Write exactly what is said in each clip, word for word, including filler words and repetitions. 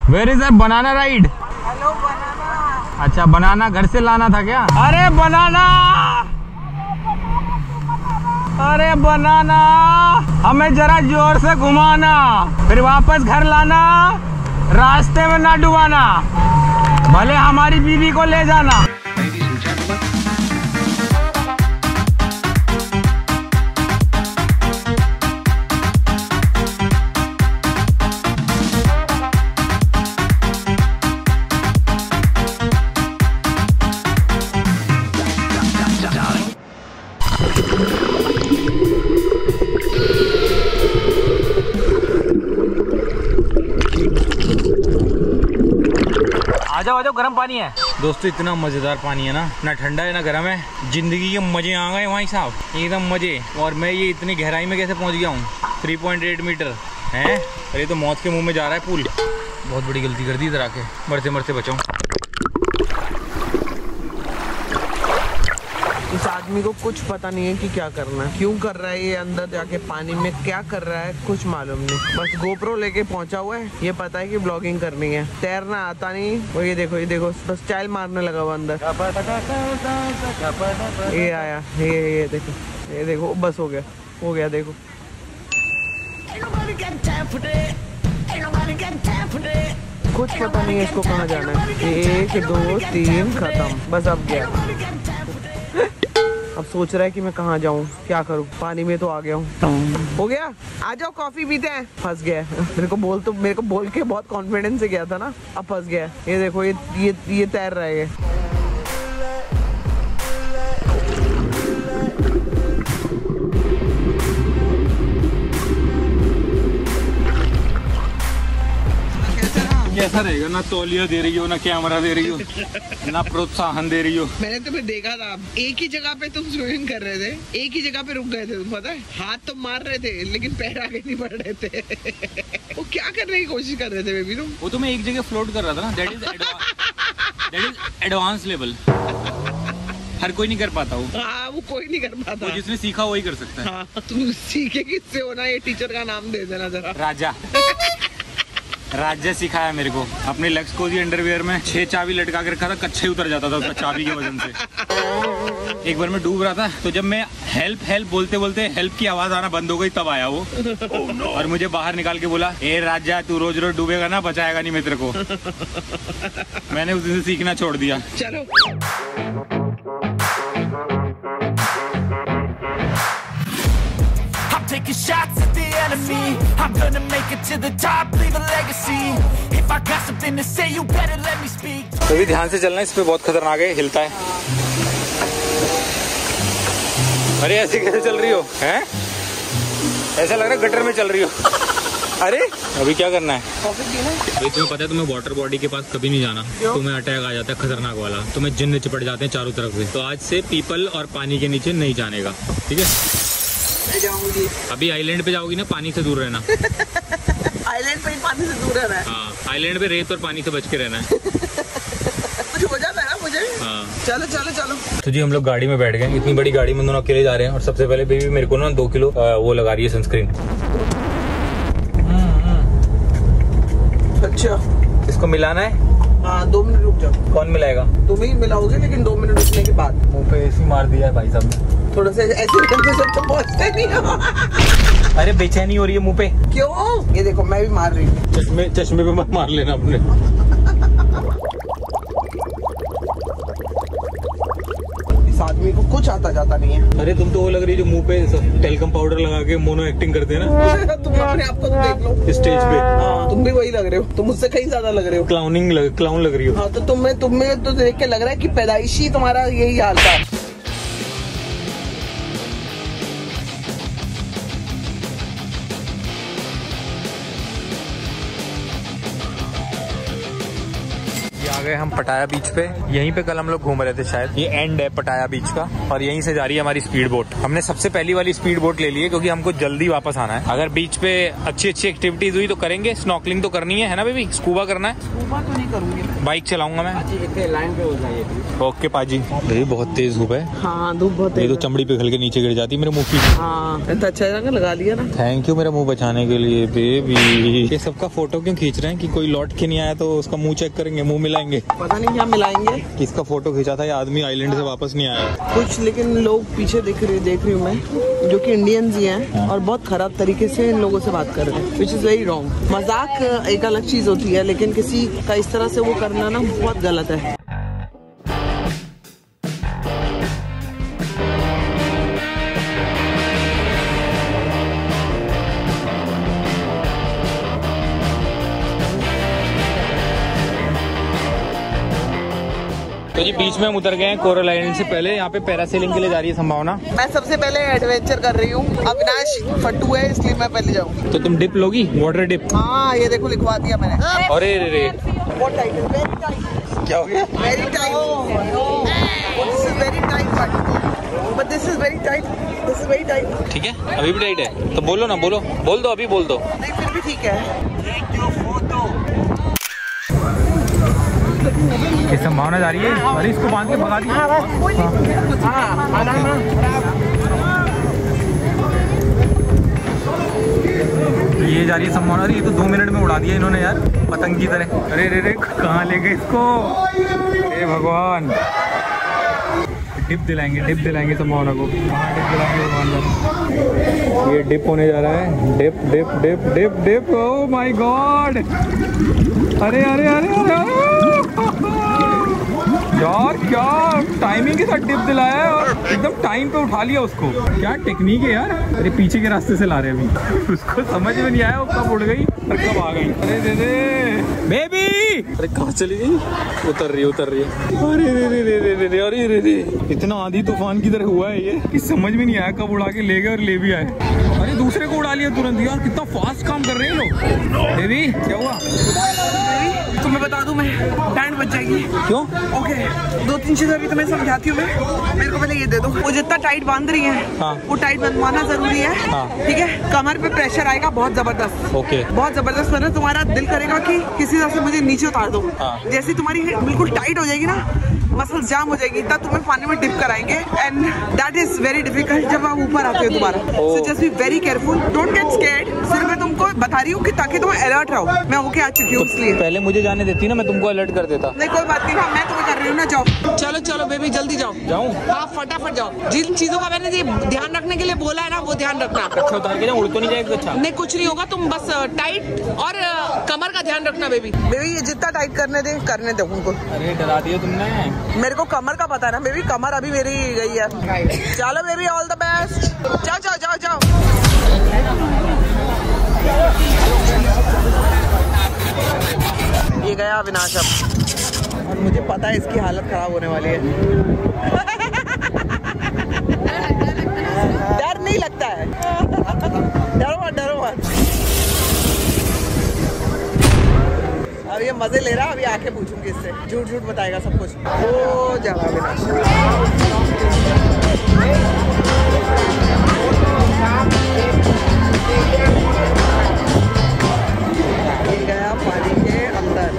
Where is that banana ride? Hello banana. अच्छा banana घर से लाना था क्या? अरे बनाना, अरे बनाना, हमें जरा जोर से घुमाना, फिर वापस घर लाना, रास्ते में ना डुबाना, भले हमारी बीवी को ले जाना। आजाओ आजाओ, गर्म पानी है दोस्तों, इतना मजेदार पानी है ना, ना ठंडा है ना गर्म है, जिंदगी के मजे आ गए भाई साहब, एकदम मजे। और मैं ये इतनी गहराई में कैसे पहुंच गया हूँ? थ्री पॉइंट एट मीटर है। अरे तो मौत के मुंह में जा रहा है पूल। बहुत बड़ी गलती कर दी इधर आके, मरते मरते बचाऊं। इस आदमी को कुछ पता नहीं है कि क्या करना है, क्यों कर रहा है ये, अंदर जाके पानी में क्या कर रहा है कुछ मालूम नहीं। बस गोप्रो लेके पहुंचा हुआ है, ये पता है कि ब्लॉगिंग करनी है, तैरना आता नहीं। और ये देखो ये देखो बस चाइल मारने लगा हुआ अंदर। ये आया, ये ये देखो, ये देखो बस हो गया हो गया देखो। कुछ पता नहीं है इसको कहाँ जाना है। एक दो तीन खत्म, बस अब गया। अब सोच रहा है कि मैं कहाँ जाऊँ, क्या करूँ, पानी में तो आ गया हूँ। हो गया, आ जाओ कॉफी पीते हैं। फंस गया मेरे को बोल तो मेरे को बोल के बहुत कॉन्फिडेंस से गया था ना, अब फंस गया। ये देखो ये ये ये तैर रहा है ये। कैसा रहेगा? ना तौलिया दे रही हो, ना कैमरा दे रही हो, ना प्रोत्साहन दे रही हो। मैंने तुम्हें देखा था, एक ही जगह पे तुम स्विमिंग कर रहे थे, एक ही जगह पे रुक गए थे तुम, पता है? हाथ तो मार रहे थे लेकिन पैर आगे नहीं बढ़ रहे थे। वो क्या करने की कोशिश कर रहे थे बेबी तुम? वो तो मैं एक जगह फ्लोट कर रहा था ना, that is that is advance level. हर कोई नहीं कर पाता वो। हाँ वो कोई नहीं कर पाता, वो जिसने सीखा वही कर सकता है। हाँ, तुम सीखे किससे हो ना, ये टीचर का नाम दे देना जरा। राजा राजा सिखाया मेरे को, अपने लेग्स को भी अंडरवियर में छह चाबी लटका के रखा था, कच्चा ही उतर जाता था उसका चाबी के वजन से। एक बार मैं डूब रहा था, तो जब मैं हेल्प हेल्प बोलते बोलते हेल्प की आवाज आना बंद हो गई, तब आया वो। oh, no. और मुझे बाहर निकाल के बोला, ए राजा तू रोज रोज डूबेगा ना, बचाएगा नहीं मित्र को। मैंने उस दिन से सीखना छोड़ दिया। चलो taking shots at the enemy. I'm gonna make it to the top, leave a legacy. If I got something to say, you better let me speak. तो भी ध्यान से चलना, इस पे बहुत खतरनाक है, हिलता है। अरे ऐसे कैसे चल रही हो हैं? ऐसा लग रहा है गटर में चल रही हो। अरे अभी क्या करना है? कॉफी पीना है? भाई तुम्हें पता है तुम्हें वाटर बॉडी के पास कभी नहीं जाना, तुम्हें अटैक आ जाता है खतरनाक वाला, तुम्हें जिन्न चिपट जाते हैं चारों तरफ से। तो आज से पीपल और पानी के नीचे नहीं जाने का, ठीक है? जाऊंगी। अभी आइलैंड पे जाओगी ना, पानी से दूर रहना। आइलैंड पे ही पानी से दूर रहना है? हाँ, आइलैंड पे रेत और पानी से बच के रहना है। कुछ हो जाता है ना मुझे। हाँ। चलो चलो चलो। तो जी हम लोग गाड़ी में बैठ गए, इतनी बड़ी गाड़ी में दोनों अकेले जा रहे हैं। और सबसे पहले बेबी मेरे को ना दो किलो वो लगा रही है सनस्क्रीन। अच्छा इसको मिलाना है? हाँ दो मिनट रुक जाओ। कौन मिलाएगा? तुम ही मिलाओगे, लेकिन दो मिनट रुकने के बाद। मुँह पे ऐसी मार दिया है भाई साहब ने। थोड़ा सा ऐसे तो पहुँचते नहीं हो। अरे बेचैनी हो रही है मुँह पे। क्यों? ये देखो मैं भी मार रही हूँ। चश्मे चश्मे पे मत मार लेना अपने। इस आदमी को कुछ आता जाता नहीं है। अरे तुम तो वो लग रही है जो मुँह पे टेलकम पाउडर लगा के मोनो एक्टिंग करते हैं ना। तुम अपने आप को देख लो स्टेज पे। हाँ तुम भी वही लग रहे हो, तुम मुझसे कहीं ज्यादा लग रहे हो। क्लाउनिंग लग, क्लाउन लग रही हो। हाँ तो तुम्हें तुम्हें तो देख के लग रहा है कि पैदाइशी तुम्हारा यही हाल था। आ गए हम पटाया बीच पे। यहीं पे कल हम लोग घूम रहे थे शायद। ये एंड है पटाया बीच का और यहीं से जा रही है हमारी स्पीड बोट। हमने सबसे पहली वाली स्पीड बोट ले ली है क्योंकि हमको जल्दी वापस आना है। अगर बीच पे अच्छी अच्छी एक्टिविटीज हुई तो करेंगे। स्नॉर्कलिंग तो करनी है, है ना बेबी? स्कूबा करना है? स्कूबा तो नहीं करूंगी, बाइक चलाऊंगा मैं। लाइन पे हो जाइए। ओके पाजी। ये बहुत तेज धूप है। हाँ धूप बहुत ये तेज तो चमड़ी पे खल के नीचे गिर जाती मेरे मुंह की। हाँ तो अच्छा जगह लगा लिया ना। थैंक यू मेरा मुंह बचाने के लिए बेबी। ये सबका फोटो क्यों खींच रहे हैं कि कोई लौट के नहीं आया तो उसका मुंह चेक करेंगे, मुंह मिलाएंगे। पता नहीं क्या मिलाएंगे। किसका फोटो खींचा था ये आदमी आइलैंड से वापस नहीं आया कुछ, लेकिन लोग पीछे देख रही देख रही हूँ मैं, जो कि इंडियंस ही हैं और बहुत खराब तरीके से इन लोगों से बात कर रहे हैं, विच इज वेरी रॉन्ग। मजाक एक अलग चीज होती है लेकिन किसी का इस तरह से वो करना ना बहुत गलत है। तो जी बीच में हम उतर गए हैं कोरल आइलैंड से पहले। यहाँ पे पैरासेलिंग के लिए जा रही है संभावना। मैं सबसे पहले एडवेंचर कर रही हूँ। अविनाश फट्टू है इसलिए मैं पहले जाऊँ। तो तुम डिप लोगी, वाटर डिप? हाँ ये देखो लिखवा दिया मैंने। अरे रे रे बहुत टाइट है, वेरी टाइट। क्या हो गया? Very tight. This is very tight but this is very tight, this is very tight. ठीक है अभी भी टाइट है तो बोलो ना, बोलो बोल दो, अभी बोल दो। नहीं फिर भी ठीक है। ये संभावना जा रही है। अरे इसको बांध के भगा दी। ये जा रही है संभावना। अरे ये तो दो मिनट में उड़ा दिया इन्होंने यार, पतंग की तरह। अरे रे रे कहाँ ले गए इसको? हे भगवान। डिप दिलाएंगे, डिप दिलाएंगे संभावना को। कहाँ डिप दिलाएंगे भगवान? ये डिप होने जा रहा है। Dip dip dip dip dip. Oh my god. अरे अरे अरे अरे यार क्या टाइमिंग के साथ डिप दिलाया है और एकदम टाइम पे उठा लिया उसको। क्या टेक्निक है यार। अरे पीछे के रास्ते से ला रहे हैं अभी। उसको समझ में नहीं आया वो कब उड़ गई और कब आ गई। अरे दे दे बेबी। अरे कहाँ चली गई? उतर रही उतर रही है। अरे रे रे रे रे रे अरे रे रे इतना आंधी तूफान की तरह हुआ है ये कि समझ में नहीं आया कब उड़ा के ले गए और ले भी आए। अरे दूसरे को उड़ा लिया तुरंत। यार कितना फास्ट काम कर रहे हैं लोग। बेबी क्या हुआ? तुम्हें बता दूं मैं, बैंड बच जाएगी। क्यों? ओके दो तीन चीजें अभी तुम्हें समझाती हूँ मैं। मेरे को पहले ये दे दो। वो जितना टाइट बांध रही है हाँ। वो टाइट बनवाना जरूरी है। हाँ। ठीक है। कमर पे प्रेशर आएगा बहुत जबरदस्त। ओके। बहुत जबरदस्त। वरना तुम्हारा दिल करेगा कि किसी तरह से मुझे नीचे उतार दो। हाँ। जैसे तुम्हारी बिल्कुल टाइट हो जाएगी ना, मसल जाम हो जाएगी, तब तुम्हें पानी में डिप कराएंगे and that is very difficult जब आप ऊपर आते हो दोबारा। So just be very careful, don't get scared. सिर्फ मैं तुमको बता रही हूँ कि ताकि तुम अलर्ट रहो। मैं होके आ चुकी हूँ इसलिए। पहले मुझे जाने देती ना, मैं तुमको अलर्ट कर देता। नहीं कोई बात नहीं ना, मैं तुम्हें कर रही हूँ ना। जाओ चलो चलो बेबी जल्दी जाओ। जाऊँ? हाँ फटाफट जाओ। जिन चीजों का मैंने ध्यान रखने के लिए बोला है ना वो ध्यान रखना। अच्छा उतार के जाऊँ, उड़ तो नहीं जाएगा? अच्छा नहीं कुछ नहीं होगा, तुम बस टाइट और कमर का ध्यान रखना बेबी। बेबी ये जितना टाइट करने दे करने दो उनको। अरे डरा दिया तुमने। मेरे को कमर का पता है ना बेबी, कमर अभी मेरी गई है। चलो बेबी ऑल द बेस्ट। जाओ जाओ जाओ जाओ। ये गया अविनाश अब और मुझे पता है इसकी हालत खराब होने वाली है। डर नहीं लगता है। डरो मत डरो मत। अब ये मजे ले रहा है। अभी आके पूछूंगी इससे, झूठ झूठ बताएगा सब कुछ। ओ जा अविनाश। ये गया पानी के अंदर।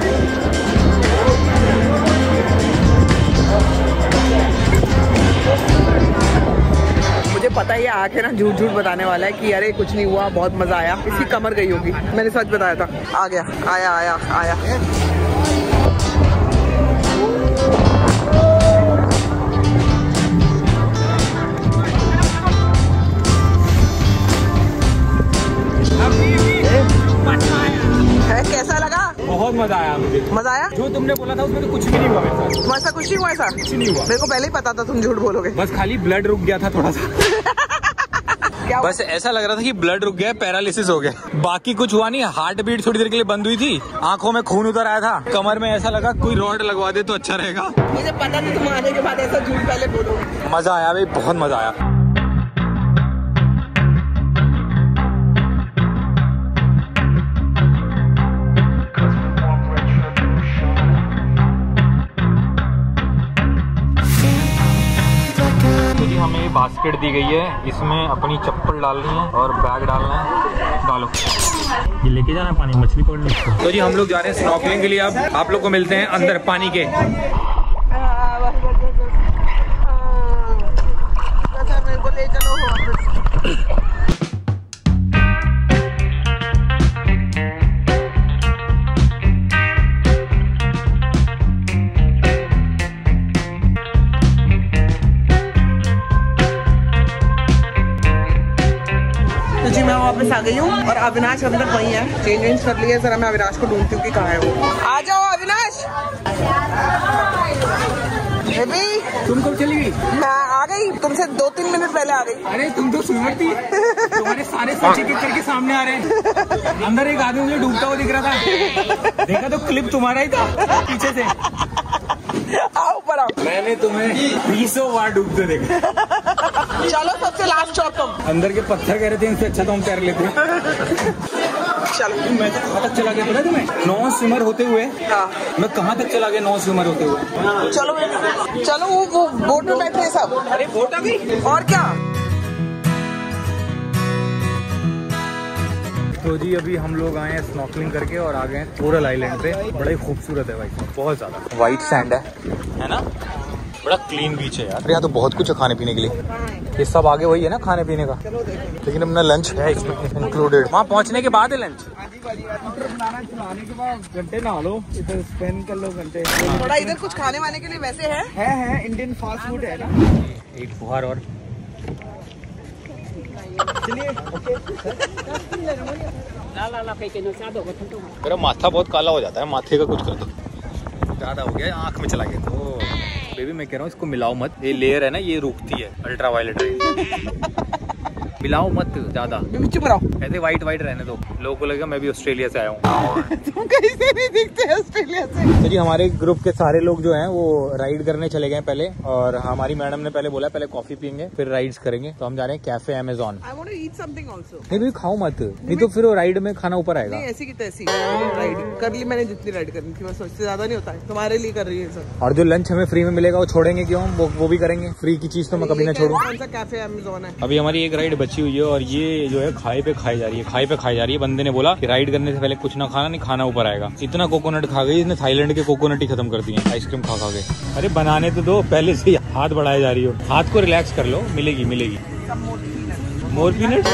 मुझे पता है ये आके ना झूठ झूठ बताने वाला है कि अरे कुछ नहीं हुआ, बहुत मजा आया। इसकी कमर गई होगी, मैंने सच बताया था। आ गया आया आया आया। है कैसा लगा? बहुत मजा आया मुझे। मजा आया? जो तुमने बोला था उसमें तो कुछ भी नहीं हुआ मेरे साथ। वैसा कुछ नहीं हुआ? ऐसा कुछ नहीं हुआ। मेरे को पहले ही पता था तुम झूठ बोलोगे। बस खाली ब्लड रुक गया था थोड़ा सा। क्या बस ऐसा लग रहा था कि ब्लड रुक गया, पैरालिसिस हो गया। बाकी कुछ हुआ नहीं। हार्ट बीट थोड़ी देर के लिए बंद हुई थी, आंखों में खून उतर आया था, कमर में ऐसा लगा कोई रॉड लगवा दे तो अच्छा रहेगा। मुझे पता नहीं तुम आने के बाद ऐसा झूठ पहले बोलोगे। मजा आया भाई, बहुत मजा आया। बास्केट दी गई है, इसमें अपनी चप्पल डालनी है और बैग डालना है। डालो, ये लेके जाना है पानी, मछली पकड़नी है। तो जी हम लोग जा रहे हैं स्नॉर्कलिंग के लिए। अब आप लोग को मिलते हैं अंदर पानी के। जी मैं वापस आ गई हूँ और अविनाश अंदर वही है, चेंज वेंज कर लिया। जरा मैं अविनाश को ढूंढती हूँ कि कहाँ है वो। आ जाओ अविनाश। बेबी तुम कब चली गई? मैं आ गई, तुमसे दो तीन मिनट पहले आ गई। अरे तुम तो स्विमर थी, तुम्हारे सारे सच एक करके सामने आ रहे हैं। अंदर एक आदमी मुझे डूबता हुआ दिख रहा था, देखा तो क्लिप तुम्हारा ही था पीछे से। आओ ऊपर आओ। मैंने तुम्हें बीसों बार डूबते देखा। चलो सबसे लास्ट चौक तुम। अंदर के पत्थर कह रहे थे इनसे अच्छा तो हम तैर लेते। चलो मैं तो कहाँ तक चला गया पता है तुम्हें? नौ स्विमर होते हुए हाँ। मैं कहाँ तक चला गया नौ स्विमर होते हुए। चलो चलो वो वो बोट में बैठे हैं सब। अरे बोट आ गई और क्या। तो जी अभी हम लोग आए हैं स्नॉर्कलिंग करके और आ गए हैं कोरल आइलैंड पे। बड़ा ही खूबसूरत है भाई, बहुत ज्यादा वाइट सैंड है, है ना? बड़ा क्लीन बीच है यार। यहाँ तो बहुत कुछ है खाने पीने के लिए। ये सब आगे वही है ना खाने पीने का, लेकिन अपना लंच है इसमें इंक्लूडेड। वहाँ पहुँचने के बाद है लंच। के बाद घंटे नहा लो, इधर स्पेंड कर लो घंटे। थोड़ा इधर कुछ खाने वाने के लिए वैसे है है है इंडियन फास्ट फूड है ना। एक फुहार और मेरा माथा बहुत काला हो जाता है, माथे का कुछ कर दो। ज्यादा हो गया, आंख में चला गया। तो बेबी मैं कह रहा हूँ इसको मिलाओ मत, ये लेयर है ना ये रुकती है अल्ट्रा वायलेट रेज। मिलाओ मत ज्यादा, ऐसे व्हाइट व्हाइट रहने दो। लोगों को लगेगा मैं भी ऑस्ट्रेलिया से आया हूँ। तुम कहीं से नहीं दिखते ऑस्ट्रेलिया से। तो जी हमारे ग्रुप के सारे लोग जो हैं वो राइड करने चले गए पहले, और हमारी मैडम ने पहले बोला पहले कॉफी पीएंगे फिर राइड्स करेंगे। तो हम जा रहे हैं cafe Amazon. I want to eat something also. नहीं भाई खाओ मत, नहीं तो फिर राइड में खाना ऊपर आएगा। नहीं ऐसी की तैसी राइड कर ली मैंने, जितनी राइड करनी थी बस, उससे ज्यादा नहीं होता है। तुम्हारे लिए कर रही है सर। और जो लंच हमें फ्री में मिलेगा वो छोड़ेंगे क्यों? वो वो भी करेंगे। फ्री की चीज तो मैं कभी ना छोड़ूं। कौन सा कैफे अमेजोन है? अभी हमारी एक राइड बची हुई है और ये जो है खाए पे खाई जा रही है, खाई पे खाई जा रही है। बंदे ने बोला कि राइड करने से पहले कुछ ना खाना, नहीं खाना ऊपर आएगा। इतना कोकोनट खा गई इसने, थाईलैंड के कोकोनट ही खत्म कर दिए आइसक्रीम खा खा के। अरे बनाने तो दो, पहले से हाथ बढ़ाए जा रही हो। हाथ को रिलैक्स कर लो, मिलेगी मिलेगी मोर पीनट।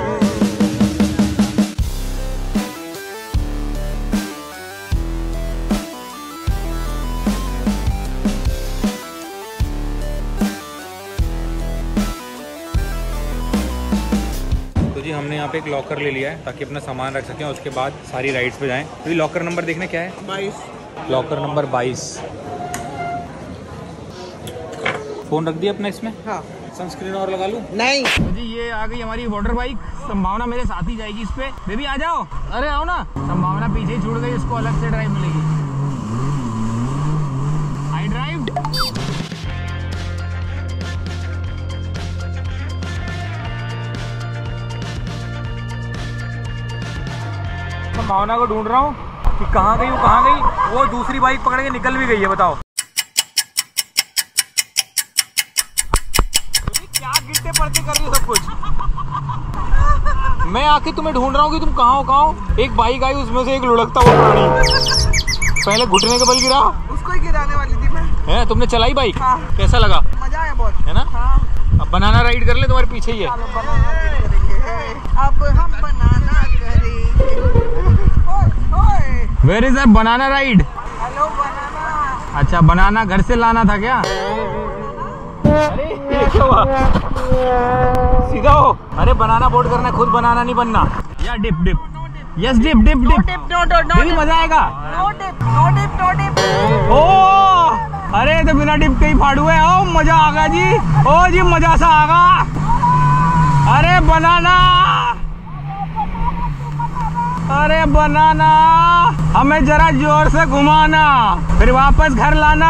हमने यहाँ पे एक लॉकर ले लिया है ताकि अपना सामान रख सकें, उसके बाद सारी राइड्स पे जाएं। तो लॉकर नंबर देखने क्या है? बाईस। लॉकर नंबर बाईस। फोन रख दिया अपना इसमें। हाँ। सनस्क्रीन और लगा लूं? नहीं जी ये आ गई हमारी वाटर बाइक। संभावना मेरे साथ ही जाएगी इस पे। बेबी आ जाओ, अरे आओ ना। संभावना पीछे ही छूट गई, इसको अलग से ड्राइव मिलेगी। I drive. संभावना को ढूंढ रहा हूँ कि कहाँ गई वो कहाँ गई। वो दूसरी बाइक पकड़ के निकल भी गई है, बताओ क्या गिरते पड़ते कर रही हो सब कुछ। मैं आके तुम्हें ढूंढ रहा हूँ कि तुम कहाँ हो कहाँ हो। एक बाइक आई, उसमें से एक लुढ़कता हुआ प्राणी पहले घुटने के बल गिरा, उसको ही गिराने वाली थी मैं। है तुमने चलाई बाइक? हाँ। कैसा लगा? मजा आया बहुत, है ना? हाँ। अब बनाना राइड कर ले, तुम्हारे पीछे ही है। अब हम बनाना करेंगे। Where is that banana ride? Hello banana. अच्छा बनाना घर से लाना था क्या? अरे ये क्या हुआ? सीधा हो। अरे बनाना बोर्ड करना, खुद बनाना नहीं बनना। या dip dip, yes dip dip dip. Baby मजा आएगा। No dip no dip no dip. ओ अरे तो बिना डिप के ही फाड़ू है। ओ मजा आ गया जी, ओ जी मजा सा आ गया। अरे बनाना, अरे बनाना, हमें जरा जोर से घुमाना, फिर वापस घर लाना,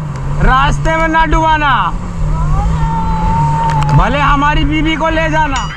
रास्ते में ना डुबाना, भले हमारी बीवी को ले जाना।